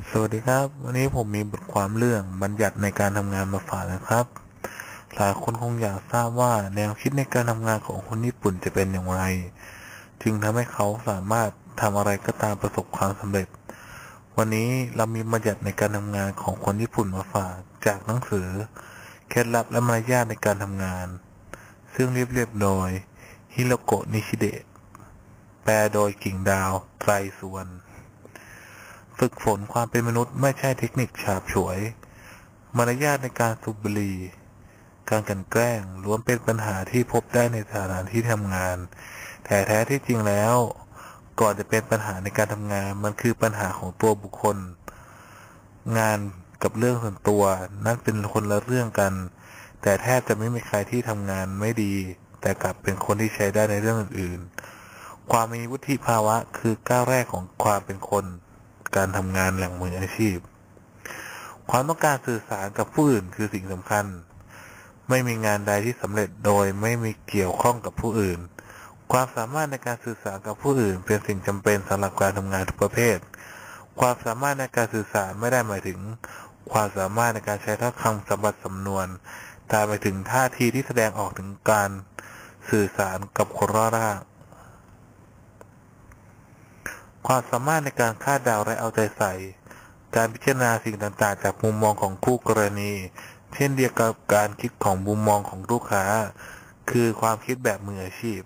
สวัสดีครับวันนี้ผมมีบทความเรื่องบัญญัติในการทำงานมาฝากนะครับหลายคนคงอยากทราบว่าแนวคิดในการทำงานของคนญี่ปุ่นจะเป็นอย่างไรจึงทำให้เขาสามารถทำอะไรก็ตามประสบความสำเร็จวันนี้เรามีบัญญัติในการทำงานของคนญี่ปุ่นมาฝากจากหนังสือเคล็ดลับและมารยาทในการทำงานซึ่งเรียบโดยฮิโรโกะนิชิเดะแปลโดยกิ่งดาวไตรสุวรรณฝึกฝนความเป็นมนุษย์ไม่ใช่เทคนิคฉาบฉวย มารยาทในการสูบบุหรี่การกลั่นแกล้งล้วนเป็นปัญหาที่พบได้ในสถานที่ทำงาน แต่แท้ที่จริงแล้ว ก่อนจะเป็นปัญหาในการทำงานมันคือปัญหาของตัวบุคคล งานกับเรื่องส่วนตัวนั่นเป็นคนละเรื่องกัน แต่แทบจะไม่มีใครที่ทำงานไม่ดี แต่กลับเป็นคนที่ใช้ได้ในเรื่องอื่นๆ ความมีวุฒิภาวะคือก้าวแรกของความเป็นคน การทำงานแหล่งมืออาชีพ ความต้องการสื่อสารกับผู้อื่นคือสิ่งสำคัญ ไม่มีงานใดที่สำเร็จโดยไม่มีเกี่ยวข้องกับผู้อื่น ความสามารถในการสื่อสารกับผู้อื่นเป็นสิ่งจำเป็นสำหรับการทำงานทุกประเภท ความสามารถในการสื่อสารไม่ได้หมายถึง ความสามารถในการใช้ถ้อยคำสัมบัติสำนวนแต่หมายถึงท่าทีที่แสดงออกถึงการสื่อสารกับคนรอบข้างความสามารถในการคาดเดาและเอาใจใส่ การพิจารณาสิ่งต่างๆจากมุมมองของคู่กรณี เช่นเดียวกับการคิดของมุมมองของลูกค้า คือความคิดแบบมืออาชีพ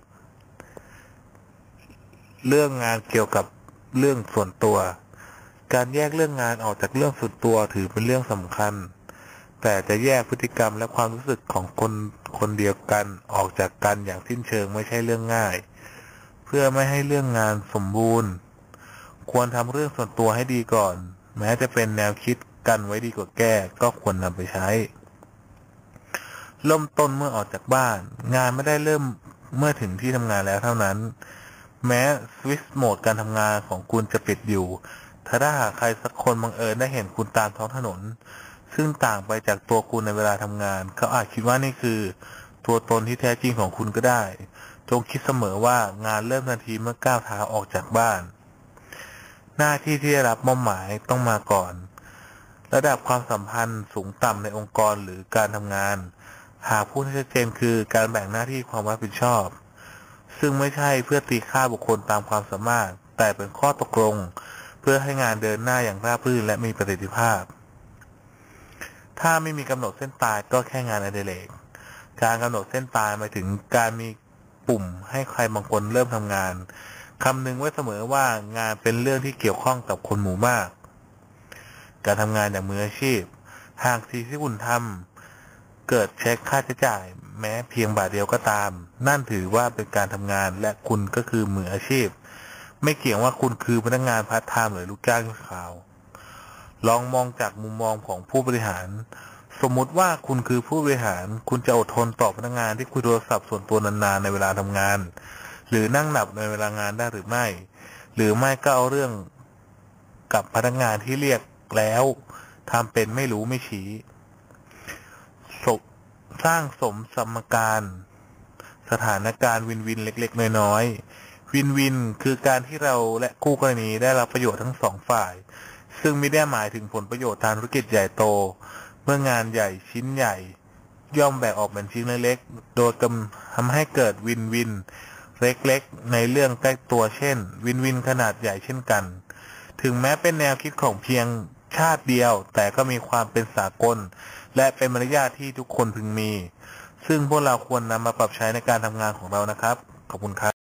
เรื่องงานเกี่ยวกับเรื่องส่วนตัว การแยกเรื่องงานออกจากเรื่องส่วนตัวถือเป็นเรื่องสำคัญ แต่จะแยกพฤติกรรมและความรู้สึกของคนคนเดียวกันออกจากกันอย่างสิ้นเชิงไม่ใช่เรื่องง่าย เพื่อไม่ให้เรื่องงานสมบูรณ์ ควรทำเรื่องส่วนตัวให้ดีก่อน แม้จะเป็นแนวคิดกันไว้ดีกว่าแก้ก็ควรนำไปใช้เริ่มต้นเมื่อออกจากบ้าน งานไม่ได้เริ่มเมื่อถึงที่ทำงานแล้วเท่านั้น แม้สวิตช์โหมดการทำงานของคุณจะปิดอยู่ถ้าหากใครสักคนบังเอิญได้เห็นคุณตามท้องถนน ซึ่งต่างไปจากตัวคุณในเวลาทำงาน เขาอาจคิดว่านี่คือ ตัวตนที่แท้จริงของคุณก็ได้ จงคิดเสมอว่างานเริ่มทันทีเมื่อก้าวเท้าออกจากบ้าน หน้าที่ที่ได้รับมอบหมายต้องมาก่อน ระดับความสัมพันธ์สูงต่ำในองค์กรหรือการทำงาน หากพูดให้ชัดเจนคือการแบ่งหน้าที่ความรับผิดชอบ ซึ่งไม่ใช่เพื่อตีค่าบุคคลตามความสามารถ แต่เป็นข้อตกลงเพื่อให้งานเดินหน้าอย่างราบรื่นและมีประสิทธิภาพ ถ้าไม่มีกำหนดเส้นตายก็แค่งานอดิเรก การกำหนดเส้นตายหมายถึงการมีปุ่มให้ใครบางคนเริ่มทำงานคำนึงไว้เสมอว่างานเป็นเรื่องที่เกี่ยวข้องกับคนหมู่มาก การทำงานอย่างมืออาชีพ หากสิ่งที่คุณทำเกิดเช็คค่าใช้จ่ายแม้เพียงบาทเดียวก็ตาม นั่นถือว่าเป็นการทำงานและคุณก็คือมืออาชีพ ไม่เกี่ยงว่าคุณคือพนักงานพาร์ทไทม์หรือลูกจ้างชั่วคราว ลองมองจากมุมมองของผู้บริหาร สมมุติว่าคุณคือผู้บริหาร คุณจะอดทนต่อพนักงานที่คุยโทรศัพท์ส่วนตัวนานๆในเวลาทำงาน หรือนั่งหลับในเวลางานได้หรือไม่ หรือไม่ก็เอาเรื่องกับพนักงานที่เรียกแล้วทำเป็นไม่รู้ไม่ชี้สร้างสมการสถานการณ์วินวินเล็กๆน้อยๆวินวินคือการที่เราและคู่กรณีได้รับประโยชน์ทั้งสองฝ่ายซึ่งไม่ได้หมายถึงผลประโยชน์ทางธุรกิจใหญ่โตเมื่องานใหญ่ชิ้นใหญ่ย่อมแบ่งออกเป็นชิ้นเล็กๆโดยทำให้เกิดวินวินเล็กๆในเรื่องใกล้ตัวเช่นวินวินขนาดใหญ่เช่นกันถึงแม้เป็นแนวคิดของเพียงชาติเดียวแต่ก็มีความเป็นสากลและเป็นมารยาทที่ทุกคนพึงมีซึ่งพวกเราควรนำมาปรับใช้ในการทำงานของเรานะครับขอบคุณครับ